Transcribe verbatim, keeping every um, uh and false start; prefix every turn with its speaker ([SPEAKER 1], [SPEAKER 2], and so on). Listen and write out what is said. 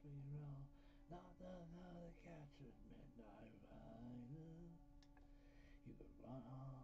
[SPEAKER 1] we roll. Not the, the catch at midnight rider. You could run on